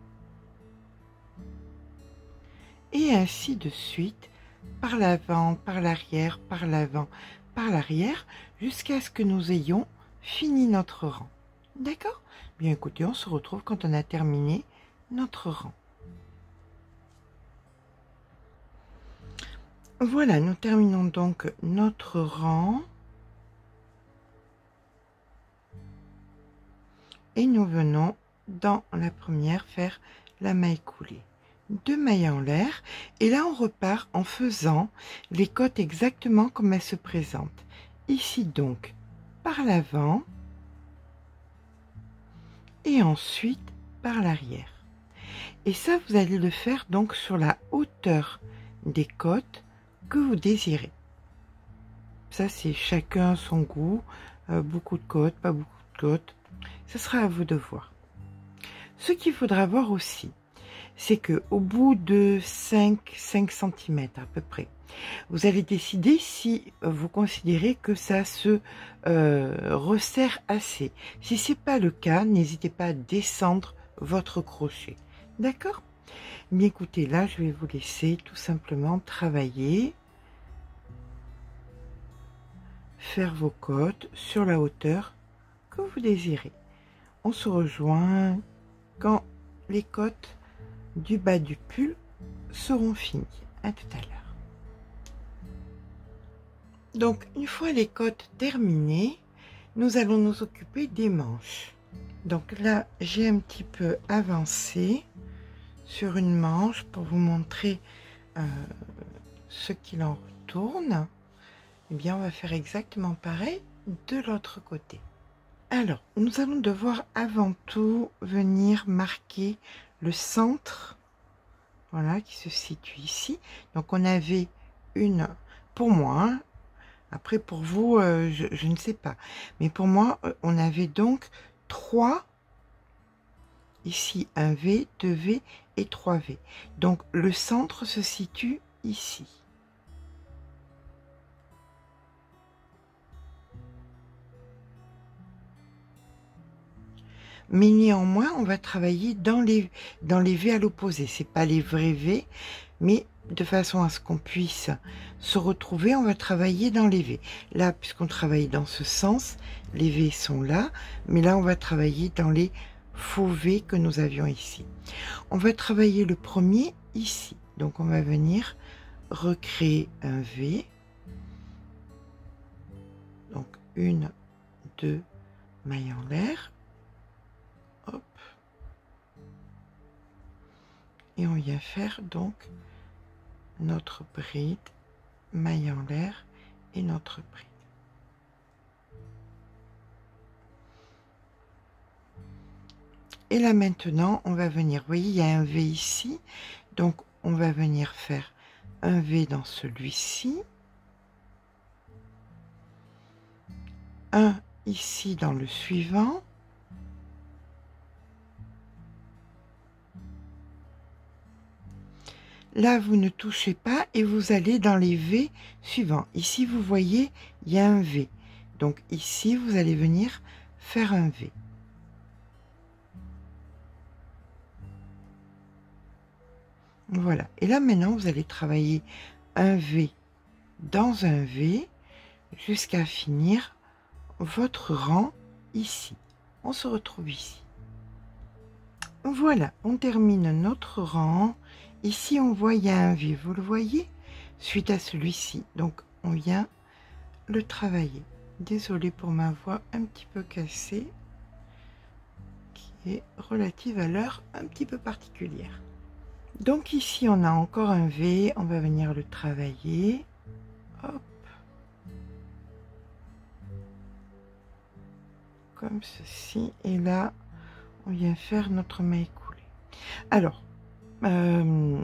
Et ainsi de suite, par l'avant, par l'arrière, par l'avant, par l'arrière, jusqu'à ce que nous ayons fini notre rang. D'accord? Bien écoutez, on se retrouve quand on a terminé notre rang. Voilà, nous terminons donc notre rang. Et nous venons dans la première faire la maille coulée. Deux mailles en l'air. Et là, on repart en faisant les côtes exactement comme elles se présentent. Ici donc, par l'avant. Et ensuite, par l'arrière. Et ça, vous allez le faire donc sur la hauteur des côtes que vous désirez. Ça, c'est chacun son goût. Euh, beaucoup de côtes, pas beaucoup de côtes. Ce sera à vous de voir. Ce qu'il faudra voir aussi, c'est que au bout de cinq centimètres à peu près, vous allez décider si vous considérez que ça se euh, resserre assez. Si ce n'est pas le cas, n'hésitez pas à descendre votre crochet. D'accord? Mais écoutez, là, je vais vous laisser tout simplement travailler, faire vos côtes sur la hauteur que vous désirez. On se rejoint quand les côtes du bas du pull seront finies. À tout à l'heure. Donc, une fois les côtes terminées, nous allons nous occuper des manches. Donc là, j'ai un petit peu avancé sur une manche pour vous montrer euh, ce qu'il en retourne. Eh bien, on va faire exactement pareil de l'autre côté. Alors, nous allons devoir avant tout venir marquer le centre, voilà, qui se situe ici. Donc, on avait une, pour moi, hein, après pour vous, euh, je, je ne sais pas, mais pour moi, on avait donc trois, ici un V, deux V et trois V. Donc, le centre se situe ici. Mais néanmoins, on va travailler dans les, dans les V à l'opposé. Ce n'est pas les vrais V, mais de façon à ce qu'on puisse se retrouver, on va travailler dans les V. Là, puisqu'on travaille dans ce sens, les V sont là, mais là, on va travailler dans les faux V que nous avions ici. On va travailler le premier ici. Donc, on va venir recréer un V. Donc, une, deux mailles en l'air. Hop. Et on vient faire donc notre bride, maille en l'air et notre bride. Et là maintenant, on va venir, vous voyez, il y a un V ici, donc on va venir faire un V dans celui-ci, un ici dans le suivant, là, vous ne touchez pas et vous allez dans les V suivants. Ici, vous voyez, il y a un V. Donc ici, vous allez venir faire un V. Voilà. Et là, maintenant, vous allez travailler un V dans un V jusqu'à finir votre rang ici. On se retrouve ici. Voilà, on termine notre rang. Ici, on voit, il y a un V, vous le voyez, suite à celui-ci. Donc, on vient le travailler. Désolée pour ma voix un petit peu cassée, qui est relative à l'heure un petit peu particulière. Donc, ici, on a encore un V, on va venir le travailler. Hop. comme ceci, et là on vient faire notre maille coulée. Alors euh,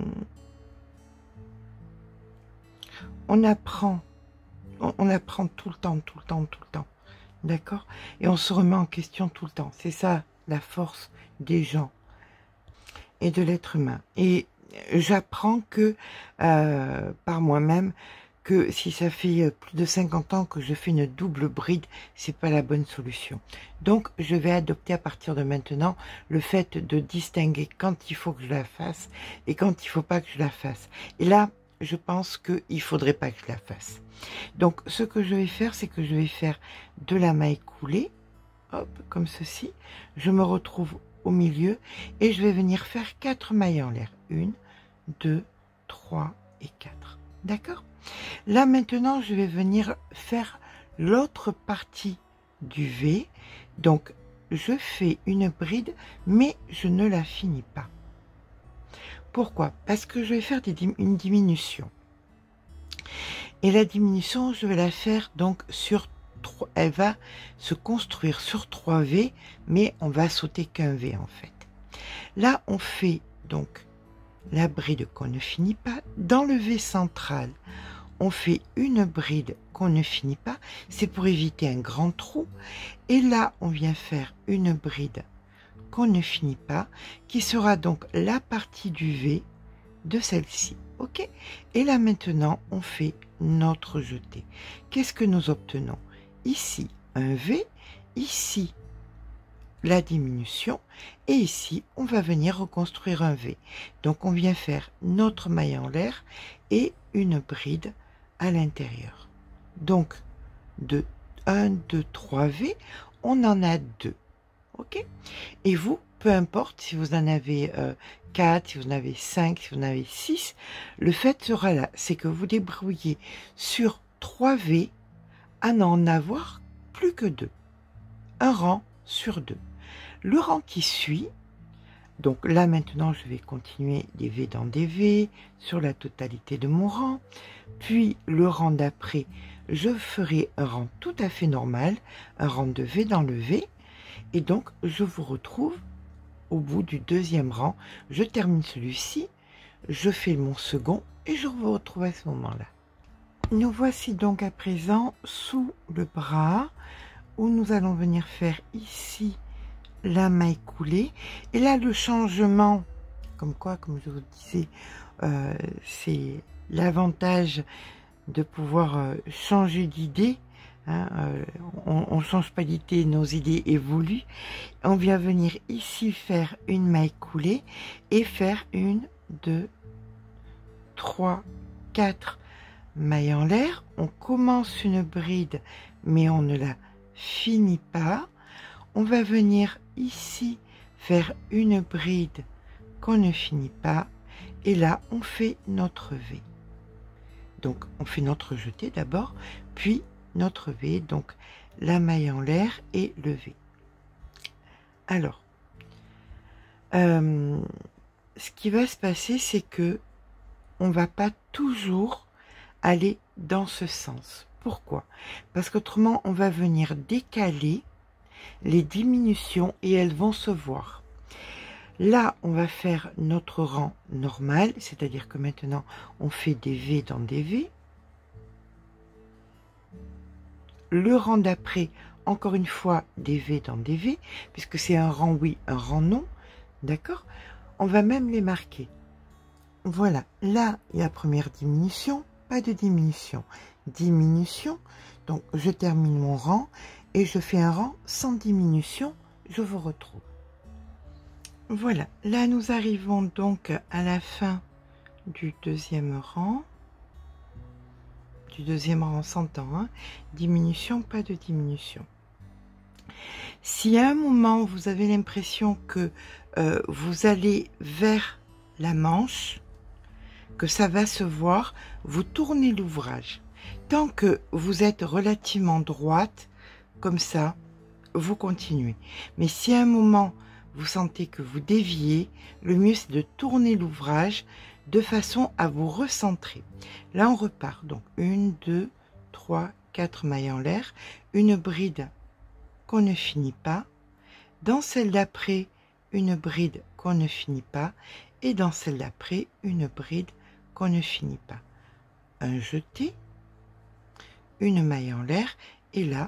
on apprend on, on apprend tout le temps, tout le temps, tout le temps, d'accord, et on se remet en question tout le temps. C'est ça la force des gens et de l'être humain. Et j'apprends que euh, par moi-même, que si ça fait plus de cinquante ans que je fais une double bride, c'est pas la bonne solution. Donc je vais adopter à partir de maintenant le fait de distinguer quand il faut que je la fasse et quand il faut pas que je la fasse. Et là, je pense qu'il faudrait pas que je la fasse. Donc ce que je vais faire, c'est que je vais faire de la maille coulée, hop, comme ceci. Je me retrouve au milieu et je vais venir faire quatre mailles en l'air. Une, deux, trois et quatre. D'accord? Là maintenant, je vais venir faire l'autre partie du V. Donc, je fais une bride, mais je ne la finis pas. Pourquoi? Parce que je vais faire des, une diminution. Et la diminution, je vais la faire donc sur trois. Elle va se construire sur trois V, mais on va sauter qu'un V en fait. Là, on fait donc la bride qu'on ne finit pas. Dans le V central, on fait une bride qu'on ne finit pas, c'est pour éviter un grand trou. Et là, on vient faire une bride qu'on ne finit pas, qui sera donc la partie du V de celle-ci. Ok? Et là maintenant, on fait notre jeté. Qu'est-ce que nous obtenons? Ici, un V, ici, la diminution, et ici, on va venir reconstruire un V. Donc, on vient faire notre maille en l'air et une bride à l'intérieur. Donc de un, deux, trois V, on en a deux. Ok? Et vous, peu importe si vous en avez euh, quatre, si vous en avez cinq, si vous en avez six, le fait sera là, c'est que vous débrouillez sur trois V à n'en avoir plus que deux. Un rang sur deux. Le rang qui suit, donc là maintenant je vais continuer des V dans des V sur la totalité de mon rang. Puis le rang d'après, je ferai un rang tout à fait normal, un rang de V dans le V. Et donc je vous retrouve au bout du deuxième rang. Je termine celui-ci, je fais mon second et je vous retrouve à ce moment-là. Nous voici donc à présent sous le bras où nous allons venir faire ici la maille coulée. Et là le changement, comme quoi, comme je vous disais, euh, c'est l'avantage de pouvoir euh, changer d'idée. Hein, euh, on ne change pas d'idée, nos idées évoluent. On vient venir ici faire une maille coulée et faire une, deux, trois, quatre mailles en l'air. On commence une bride, mais on ne la finit pas. On va venir ici faire une bride qu'on ne finit pas. Et là, on fait notre V. Donc, on fait notre jeté d'abord, puis notre V, donc la maille en l'air et le V. Alors, euh, ce qui va se passer, c'est que on va pas toujours aller dans ce sens. Pourquoi? Parce qu'autrement, on va venir décaler les diminutions et elles vont se voir. Là, on va faire notre rang normal, c'est-à-dire que maintenant, on fait des V dans des V. Le rang d'après, encore une fois, des V dans des V, puisque c'est un rang oui, un rang non, d'accord? On va même les marquer. Voilà, là, il y a première diminution, pas de diminution. Diminution, donc je termine mon rang et je fais un rang sans diminution, je vous retrouve. Voilà, là nous arrivons donc à la fin du deuxième rang. Du deuxième rang, on s'entend, hein. Diminution, pas de diminution. Si à un moment vous avez l'impression que euh, vous allez vers la manche, que ça va se voir, vous tournez l'ouvrage. Tant que vous êtes relativement droite, comme ça, vous continuez. Mais si à un moment vous sentez que vous déviez, le mieux c'est de tourner l'ouvrage de façon à vous recentrer. Là on repart, donc une, deux, trois, quatre mailles en l'air, une bride qu'on ne finit pas, dans celle d'après une bride qu'on ne finit pas et dans celle d'après une bride qu'on ne finit pas. Un jeté, une maille en l'air et là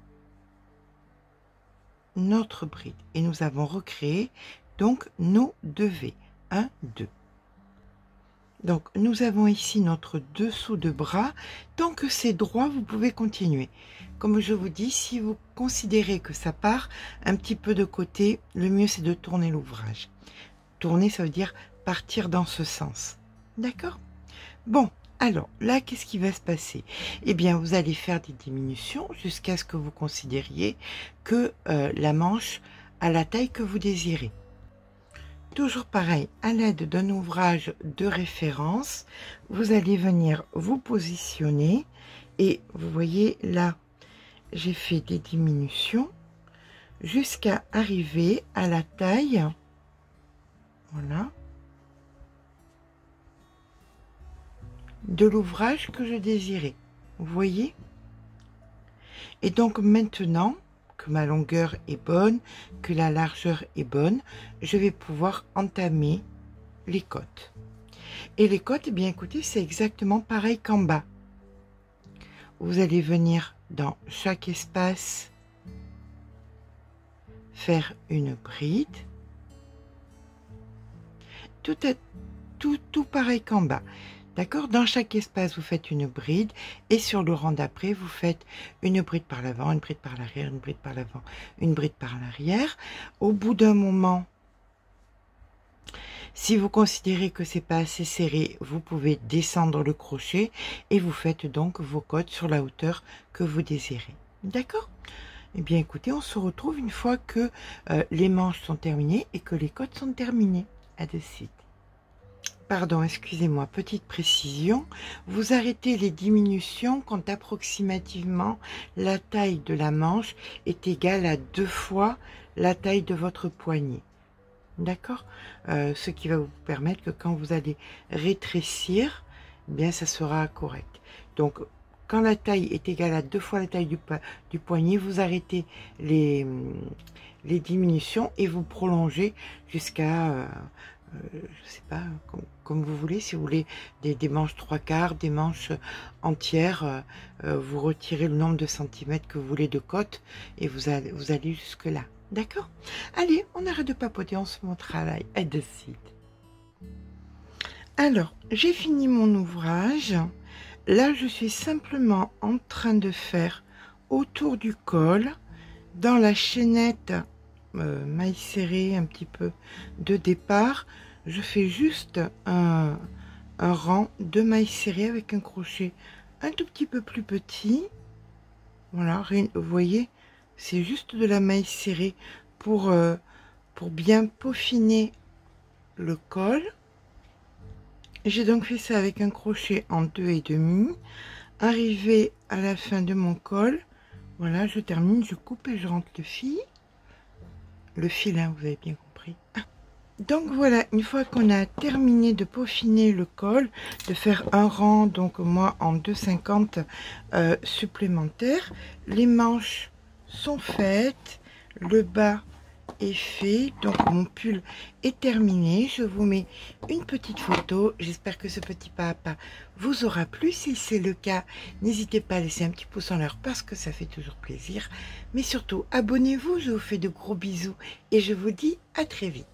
notre bride et nous avons recréé donc nos deux V, un, deux. Donc nous avons ici notre dessous de bras. Tant que c'est droit, vous pouvez continuer. Comme je vous dis, si vous considérez que ça part un petit peu de côté, le mieux c'est de tourner l'ouvrage. Tourner, ça veut dire partir dans ce sens. D'accord? Bon, alors là, qu'est-ce qui va se passer? Eh bien, vous allez faire des diminutions jusqu'à ce que vous considériez que euh, la manche a la taille que vous désirez. Toujours pareil, à l'aide d'un ouvrage de référence, vous allez venir vous positionner et vous voyez là, j'ai fait des diminutions jusqu'à arriver à la taille, voilà, de l'ouvrage que je désirais. Vous voyez? Et donc maintenant, que ma longueur est bonne, que la largeur est bonne, je vais pouvoir entamer les côtes. Et les côtes, eh bien écoutez, c'est exactement pareil qu'en bas. Vous allez venir dans chaque espace faire une bride. Tout est tout, tout pareil qu'en bas. D'accord? Dans chaque espace, vous faites une bride et sur le rang d'après, vous faites une bride par l'avant, une bride par l'arrière, une bride par l'avant, une bride par l'arrière. Au bout d'un moment, si vous considérez que c'est pas assez serré, vous pouvez descendre le crochet et vous faites donc vos côtes sur la hauteur que vous désirez. D'accord? Eh bien, écoutez, on se retrouve une fois que euh, les manches sont terminées et que les côtes sont terminées. À de suite. Pardon, excusez-moi, petite précision, vous arrêtez les diminutions quand approximativement la taille de la manche est égale à deux fois la taille de votre poignet. D'accord? euh, Ce qui va vous permettre que quand vous allez rétrécir, eh bien ça sera correct. Donc, quand la taille est égale à deux fois la taille du, du poignet, vous arrêtez les, les diminutions et vous prolongez jusqu'à... Euh, Euh, je sais pas, comme, comme vous voulez, si vous voulez des, des manches trois quarts, des manches entières, euh, euh, vous retirez le nombre de centimètres que vous voulez de côte et vous allez, vous allez jusque là. D'accord? Allez, on arrête de papoter, on se met au travail. À de suite. Alors, j'ai fini mon ouvrage. Là, je suis simplement en train de faire autour du col, dans la chaînette Euh, maille serrée un petit peu de départ, je fais juste un, un rang de mailles serrées avec un crochet un tout petit peu plus petit. Voilà, vous voyez, c'est juste de la maille serrée pour, euh, pour bien peaufiner le col. J'ai donc fait ça avec un crochet en deux et demi. Arrivé à la fin de mon col, voilà, je termine, je coupe et je rentre le fil. Le fil, hein, vous avez bien compris. Donc voilà, une fois qu'on a terminé de peaufiner le col, de faire un rang, donc moi en deux cinquante euh, supplémentaires, les manches sont faites, le bas est fait, donc mon pull est terminé. Je vous mets une petite photo. J'espère que ce petit pas à pas vous aura plu. Si c'est le cas, n'hésitez pas à laisser un petit pouce en l'air parce que ça fait toujours plaisir. Mais surtout, abonnez-vous. Je vous fais de gros bisous et je vous dis à très vite.